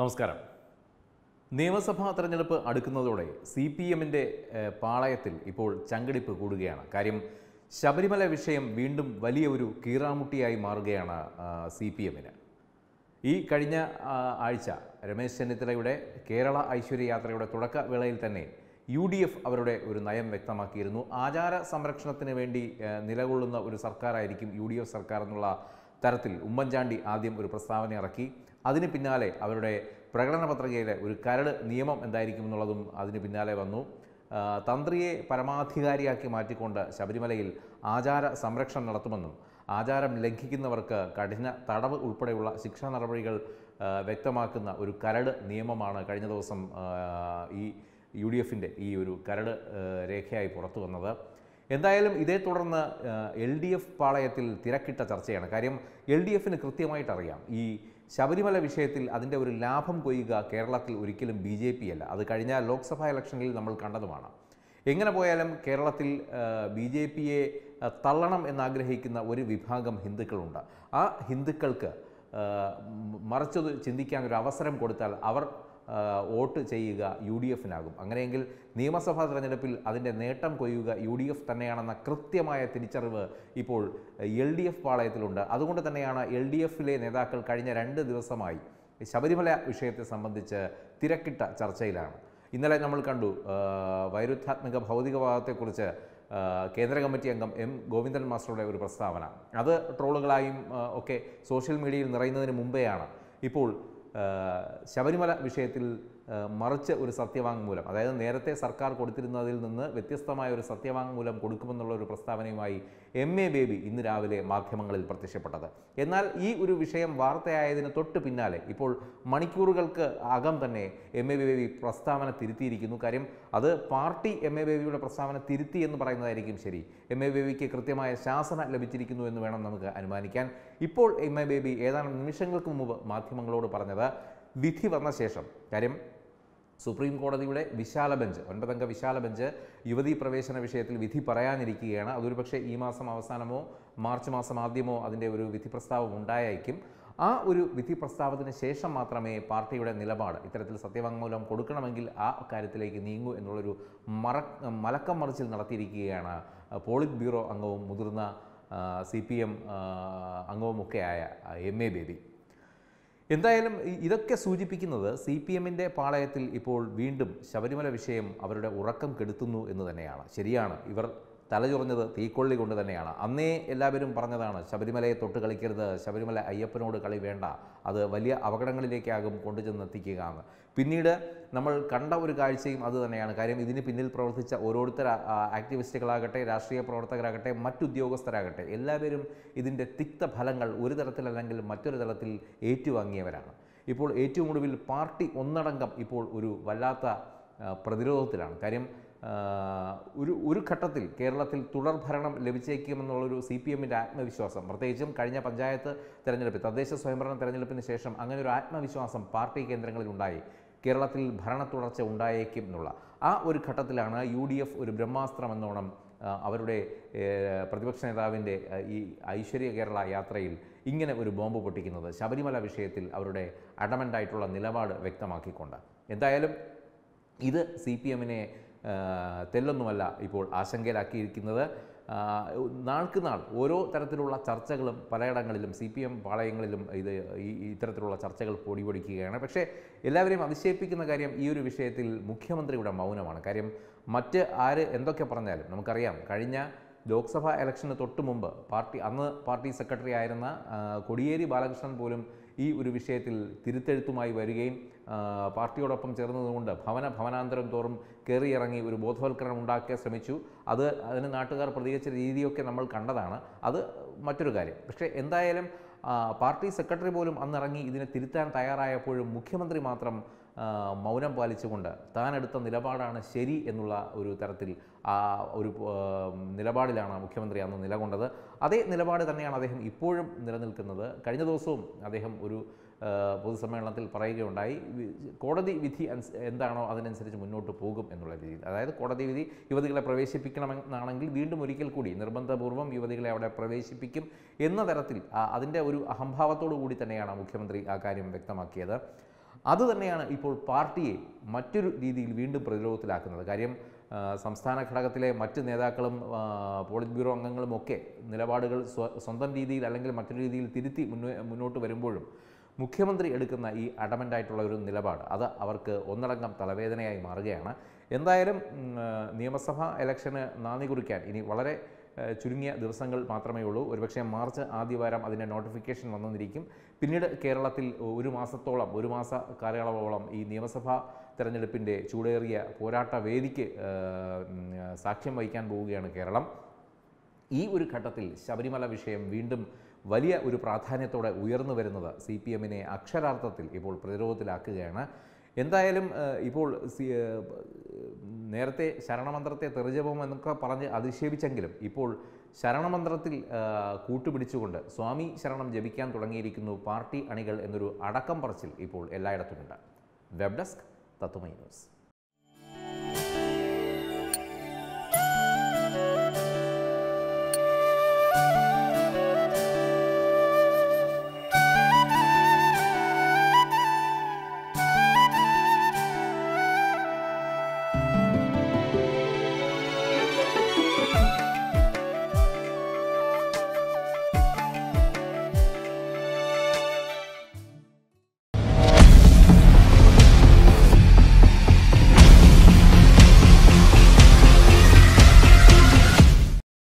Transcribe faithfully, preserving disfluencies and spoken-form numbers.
നമസ്കാരം. നിയമസഭാ തെരഞ്ഞെടുപ്പ് അടുക്കുന്നതോടെ സി പി എമ്മിൻ്റെ പാളയത്തിൽ ഇപ്പോൾ ചങ്കടിപ്പ് കൂടുകയാണ്. കാര്യം ശബരിമല വിഷയം വീണ്ടും വലിയ ഒരു കീറാമുട്ടിയായി മാറുകയാണ് സി പി എമ്മിന്. ഈ കഴിഞ്ഞ ആഴ്ച രമേശ് ചെന്നിത്തലയുടെ കേരള ഐശ്വര്യ യാത്രയുടെ തുടക്ക വേളയിൽ തന്നെ യു ഡി എഫ് അവരുടെ ഒരു നയം വ്യക്തമാക്കിയിരുന്നു. ആചാര സംരക്ഷണത്തിന് വേണ്ടി നിലകൊള്ളുന്ന ഒരു സർക്കാരായിരിക്കും യു ഡി എഫ് സർക്കാർ എന്നുള്ള തരത്തിൽ ഉമ്മൻചാണ്ടി ആദ്യം ഒരു പ്രസ്താവന ഇറക്കി. അതിന് പിന്നാലെ അവരുടെ പ്രകടന പത്രികയിലെ ഒരു കരട് നിയമം എന്തായിരിക്കും എന്നുള്ളതും അതിന് പിന്നാലെ വന്നു. തന്ത്രിയെ പരമാധികാരിയാക്കി മാറ്റിക്കൊണ്ട് ശബരിമലയിൽ ആചാര സംരക്ഷണം നടത്തുമെന്നും ആചാരം ലംഘിക്കുന്നവർക്ക് കഠിന തടവ് ഉൾപ്പെടെയുള്ള ശിക്ഷാ നടപടികൾ വ്യക്തമാക്കുന്ന ഒരു കരട് നിയമമാണ് കഴിഞ്ഞ ദിവസം ഈ യു ഡി എഫിൻ്റെ ഈ ഒരു കരട് രേഖയായി പുറത്തു വന്നത്. എന്തായാലും ഇതേ തുടർന്ന് എൽ ഡി എഫ് പാളയത്തിൽ തിരക്കിട്ട ചർച്ചയാണ്. കാര്യം എൽ ഡി എഫിന് കൃത്യമായിട്ടറിയാം ഈ ശബരിമല വിഷയത്തിൽ അതിൻ്റെ ഒരു ലാഭം കൊയ്യുക കേരളത്തിൽ ഒരിക്കലും ബി ജെ പി അല്ല. അത് കഴിഞ്ഞ ലോക്സഭാ ഇലക്ഷനിൽ നമ്മൾ കണ്ടതുമാണ്. എങ്ങനെ പോയാലും കേരളത്തിൽ ബി ജെ പിയെ തള്ളണം എന്നാഗ്രഹിക്കുന്ന ഒരു വിഭാഗം ഹിന്ദുക്കളുണ്ട്. ആ ഹിന്ദുക്കൾക്ക് മറിച്ചത് ചിന്തിക്കാനൊരു അവസരം കൊടുത്താൽ അവർ വോട്ട് ചെയ്യുക യു ഡി എഫിനാകും. അങ്ങനെയെങ്കിൽ നിയമസഭാ തെരഞ്ഞെടുപ്പിൽ അതിൻ്റെ നേട്ടം കൊയ്യുക യു ഡി എഫ് തന്നെയാണെന്ന കൃത്യമായ തിരിച്ചറിവ് ഇപ്പോൾ എൽ ഡി എഫ് പാളയത്തിലുണ്ട്. അതുകൊണ്ട് തന്നെയാണ് എൽ ഡി എഫിലെ നേതാക്കൾ കഴിഞ്ഞ രണ്ട് ദിവസമായി ശബരിമല വിഷയത്തെ സംബന്ധിച്ച് തിരക്കിട്ട ചർച്ചയിലാണ്. ഇന്നലെ നമ്മൾ കണ്ടു വൈരുദ്ധ്യാത്മക ഭൗതികവാദത്തെക്കുറിച്ച് കേന്ദ്ര കമ്മിറ്റി അംഗം എം ഗോവിന്ദൻ മാസ്റ്ററുടെ ഒരു പ്രസ്താവന. അത് ട്രോളുകളായും ഒക്കെ സോഷ്യൽ മീഡിയയിൽ നിറയുന്നതിന് മുമ്പെയാണ് ഇപ്പോൾ ശബരിമല വിഷയത്തിൽ മറിച്ച് ഒരു സത്യവാങ്മൂലം, അതായത് നേരത്തെ സർക്കാർ കൊടുത്തിരുന്നതിൽ നിന്ന് വ്യത്യസ്തമായ ഒരു സത്യവാങ്മൂലം കൊടുക്കുമെന്നുള്ള ഒരു പ്രസ്താവനയുമായി എം എ ബേബി ഇന്ന് രാവിലെ മാധ്യമങ്ങളിൽ പ്രത്യക്ഷപ്പെട്ടത്. എന്നാൽ ഈ ഒരു വിഷയം വാർത്തയായതിന് തൊട്ട് പിന്നാലെ ഇപ്പോൾ മണിക്കൂറുകൾക്ക് അകം തന്നെ എം എ ബേബി പ്രസ്താവന തിരുത്തിയിരിക്കുന്നു. കാര്യം അത് പാർട്ടി എം എ ബേബിയുടെ പ്രസ്താവന തിരുത്തി എന്ന് പറയുന്നതായിരിക്കും ശരി. എം എ ബേബിക്ക് കൃത്യമായ ശാസന ലഭിച്ചിരിക്കുന്നു എന്ന് വേണം നമുക്ക് അനുമാനിക്കാൻ. ഇപ്പോൾ എം എ ബേബി ഏതാനും നിമിഷങ്ങൾക്ക് മുമ്പ് മാധ്യമങ്ങളോട് പറഞ്ഞത് വിധി വന്ന ശേഷം, കാര്യം സുപ്രീം കോടതിയുടെ വിശാല ബെഞ്ച്, ഒൻപതംഗ വിശാല ബെഞ്ച് യുവതീ പ്രവേശന വിഷയത്തിൽ വിധി പറയാനിരിക്കുകയാണ്. അതൊരു പക്ഷേ ഈ മാസം അവസാനമോ മാർച്ച് മാസം ആദ്യമോ അതിൻ്റെ ഒരു വിധി പ്രസ്താവം ഉണ്ടായേക്കും. ആ ഒരു വിധി പ്രസ്താവത്തിന് ശേഷം മാത്രമേ പാർട്ടിയുടെ നിലപാട് ഇത്തരത്തിൽ സത്യവാങ്മൂലം കൊടുക്കണമെങ്കിൽ ആ കാര്യത്തിലേക്ക് നീങ്ങൂ എന്നുള്ളൊരു മറ മലക്കം മറിച്ചിൽ നടത്തിയിരിക്കുകയാണ് പോളിറ്റ് ബ്യൂറോ അംഗവും മുതിർന്ന സി പി എം അംഗവുമൊക്കെയായ എം എ ബേബി. എന്തായാലും ഇതൊക്കെ സൂചിപ്പിക്കുന്നത് സി പി എമ്മിൻ്റെ പാളയത്തിൽ ഇപ്പോൾ വീണ്ടും ശബരിമല വിഷയം അവരുടെ ഉറക്കം കെടുത്തുന്നു എന്ന് തന്നെയാണ്. ശരിയാണ്, ഇവർ തലചൊറിഞ്ഞത് തീക്കൊള്ളി കൊണ്ട് തന്നെയാണ്. അന്നേ എല്ലാവരും പറഞ്ഞതാണ് ശബരിമലയെ തൊട്ട് കളിക്കരുത്, ശബരിമല അയ്യപ്പനോട് കളി വേണ്ട, അത് വലിയ അപകടങ്ങളിലേക്കാകും കൊണ്ടുചെന്നെത്തിക്കുക എന്ന്. പിന്നീട് നമ്മൾ കണ്ട ഒരു കാഴ്ചയും അത് തന്നെയാണ്. കാര്യം ഇതിന് പിന്നിൽ പ്രവർത്തിച്ച ഓരോരുത്തർ ആക്ടിവിസ്റ്റുകളാകട്ടെ, രാഷ്ട്രീയ പ്രവർത്തകരാകട്ടെ, മറ്റുദ്യോഗസ്ഥരാകട്ടെ, എല്ലാവരും ഇതിൻ്റെ തിക്തഫലങ്ങൾ ഒരു തരത്തിലല്ലെങ്കിൽ മറ്റൊരു തലത്തിൽ ഏറ്റുവാങ്ങിയവരാണ്. ഇപ്പോൾ ഏറ്റവും ഒടുവിൽ പാർട്ടി ഒന്നടങ്കം ഇപ്പോൾ ഒരു വല്ലാത്ത പ്രതിരോധത്തിലാണ്. കാര്യം ഒരു ഒരു ഘട്ടത്തിൽ കേരളത്തിൽ തുടർ ഭരണം ലഭിച്ചേക്കുമെന്നുള്ളൊരു സി പി എമ്മിൻ്റെ ആത്മവിശ്വാസം, പ്രത്യേകിച്ചും കഴിഞ്ഞ പഞ്ചായത്ത് തെരഞ്ഞെടുപ്പ്, തദ്ദേശ സ്വയംഭരണ തെരഞ്ഞെടുപ്പിന് ശേഷം അങ്ങനെ ഒരു ആത്മവിശ്വാസം പാർട്ടി കേന്ദ്രങ്ങളിലുണ്ടായി. കേരളത്തിൽ ഭരണ തുടർച്ച ഉണ്ടായേക്കും എന്നുള്ള ആ ഒരു ഘട്ടത്തിലാണ് യു ഡി എഫ് ഒരു ബ്രഹ്മാസ്ത്രം എന്നോണം അവരുടെ പ്രതിപക്ഷ നേതാവിൻ്റെ ഈ ഐശ്വര്യ കേരള യാത്രയിൽ ഇങ്ങനെ ഒരു ബോംബ് പൊട്ടിക്കുന്നത്, ശബരിമല വിഷയത്തിൽ അവരുടെ അഡമൻ്റായിട്ടുള്ള നിലപാട് വ്യക്തമാക്കിക്കൊണ്ട്. എന്തായാലും ഇത് സി പി എമ്മിനെ തെല്ലൊന്നുമല്ല ഇപ്പോൾ ആശങ്കയിലാക്കിയിരിക്കുന്നത്. നാൾക്ക് നാൾ ഓരോ തരത്തിലുള്ള ചർച്ചകളും പലയിടങ്ങളിലും സി പി എം പാളയങ്ങളിലും ഇത് ഈ ഇത്തരത്തിലുള്ള ചർച്ചകൾ പൊടിപൊടിക്കുകയാണ്. പക്ഷേ എല്ലാവരെയും അതിശയിപ്പിക്കുന്ന കാര്യം ഈ ഒരു വിഷയത്തിൽ മുഖ്യമന്ത്രിയുടെ മൗനമാണ്. കാര്യം മറ്റ് ആര് എന്തൊക്കെ പറഞ്ഞാലും നമുക്കറിയാം, കഴിഞ്ഞ ലോക്സഭാ ഇലക്ഷന് തൊട്ട് മുമ്പ് പാർട്ടി അന്ന് പാർട്ടി സെക്രട്ടറി ആയിരുന്ന കോടിയേരി ബാലകൃഷ്ണൻ പോലും ഈ ഒരു വിഷയത്തിൽ തിരുത്തെഴുത്തുമായി വരികയും പാർട്ടിയോടൊപ്പം ചേർന്നതുകൊണ്ട് ഭവന ഭവനാന്തരം തോറും കയറിയിറങ്ങി ഒരു ബോധവൽക്കരണം ഉണ്ടാക്കാൻ ശ്രമിച്ചു. അത് അതിന് നാട്ടുകാർ പ്രതികരിച്ച രീതിയൊക്കെ നമ്മൾ കണ്ടതാണ്. അത് മറ്റൊരു കാര്യം. പക്ഷേ എന്തായാലും പാർട്ടി സെക്രട്ടറി പോലും അന്നിറങ്ങി ഇതിനെ തിരുത്താൻ തയ്യാറായപ്പോഴും മുഖ്യമന്ത്രി മാത്രം മൗനം പാലിച്ചുകൊണ്ട് താനെടുത്ത നിലപാടാണ് ശരി എന്നുള്ള ഒരു തരത്തിൽ ആ ഒരു നിലപാടിലാണ് മുഖ്യമന്ത്രി അന്ന് നിലകൊണ്ടത്. അതേ നിലപാട് തന്നെയാണ് അദ്ദേഹം ഇപ്പോഴും നിലനിൽക്കുന്നത്. കഴിഞ്ഞ ദിവസവും അദ്ദേഹം ഒരു പൊതുസമ്മേളനത്തിൽ പറയുകയുണ്ടായി, കോടതി വിധി എന്താണോ അതിനനുസരിച്ച് മുന്നോട്ട് പോകും എന്നുള്ള രീതിയിൽ. അതായത് കോടതി വിധി യുവതികളെ പ്രവേശിപ്പിക്കണമെന്നാണെങ്കിൽ വീണ്ടും ഒരിക്കൽ കൂടി നിർബന്ധപൂർവ്വം യുവതികളെ അവിടെ പ്രവേശിപ്പിക്കും എന്ന തരത്തിൽ അതിൻ്റെ ഒരു അഹംഭാവത്തോടു കൂടി തന്നെയാണ് മുഖ്യമന്ത്രി ആ കാര്യം വ്യക്തമാക്കിയത്. അതുതന്നെയാണ് ഇപ്പോൾ പാർട്ടിയെ മറ്റൊരു രീതിയിൽ വീണ്ടും പ്രതിരോധത്തിലാക്കുന്നത്. കാര്യം സംസ്ഥാന ഘടകത്തിലെ മറ്റ് നേതാക്കളും പോളിറ്റ് ബ്യൂറോ അംഗങ്ങളുമൊക്കെ നിലപാടുകൾ സ്വന്തം രീതിയിൽ അല്ലെങ്കിൽ മറ്റൊരു രീതിയിൽ തിരുത്തി മുന്നോ മുന്നോട്ട് വരുമ്പോഴും മുഖ്യമന്ത്രി എടുക്കുന്ന ഈ അഡമൻ്റായിട്ടുള്ള ഒരു നിലപാട് അത് അവർക്ക് ഒന്നടങ്കം തലവേദനയായി മാറുകയാണ്. എന്തായാലും നിയമസഭാ ഇലക്ഷന് നാന്ദി കുറിക്കാൻ ഇനി വളരെ ചുരുങ്ങിയ ദിവസങ്ങൾ മാത്രമേ ഉള്ളൂ. ഒരുപക്ഷെ മാർച്ച് ആദ്യവാരം അതിൻ്റെ നോട്ടിഫിക്കേഷൻ വന്നിരിക്കും. പിന്നീട് കേരളത്തിൽ ഒരു മാസത്തോളം ഒരു മാസ കാലയളവോളം ഈ നിയമസഭാ തെരഞ്ഞെടുപ്പിൻ്റെ ചൂടേറിയ പോരാട്ട വേദിക്ക് സാക്ഷ്യം വഹിക്കാൻ പോവുകയാണ് കേരളം. ഈ ഒരു ഘട്ടത്തിൽ ശബരിമല വിഷയം വീണ്ടും വലിയ ഒരു പ്രാധാന്യത്തോടെ ഉയർന്നു വരുന്നത് സി പി എമ്മിനെ അക്ഷരാർത്ഥത്തിൽ ഇപ്പോൾ പ്രതിരോധത്തിലാക്കുകയാണ്. എന്തായാലും ഇപ്പോൾ നേരത്തെ ശരണമന്ത്രത്തെ തെറിജപം എന്നൊക്കെ പറഞ്ഞ് അധിക്ഷേപിച്ചെങ്കിലും ഇപ്പോൾ ശരണമന്ത്രത്തിൽ കൂട്ടുപിടിച്ചുകൊണ്ട് സ്വാമി ശരണം ജപിക്കാൻ തുടങ്ങിയിരിക്കുന്നു പാർട്ടി അണികൾ എന്നൊരു അടക്കം പറച്ചിൽ ഇപ്പോൾ എല്ലായിടത്തുമുണ്ട്. Web desk Tatwamayi news.